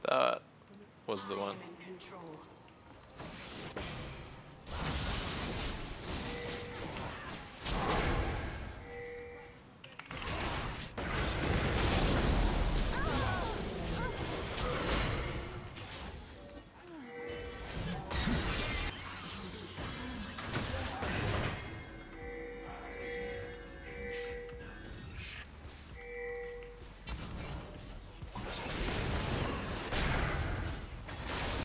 That was the I one. am in control.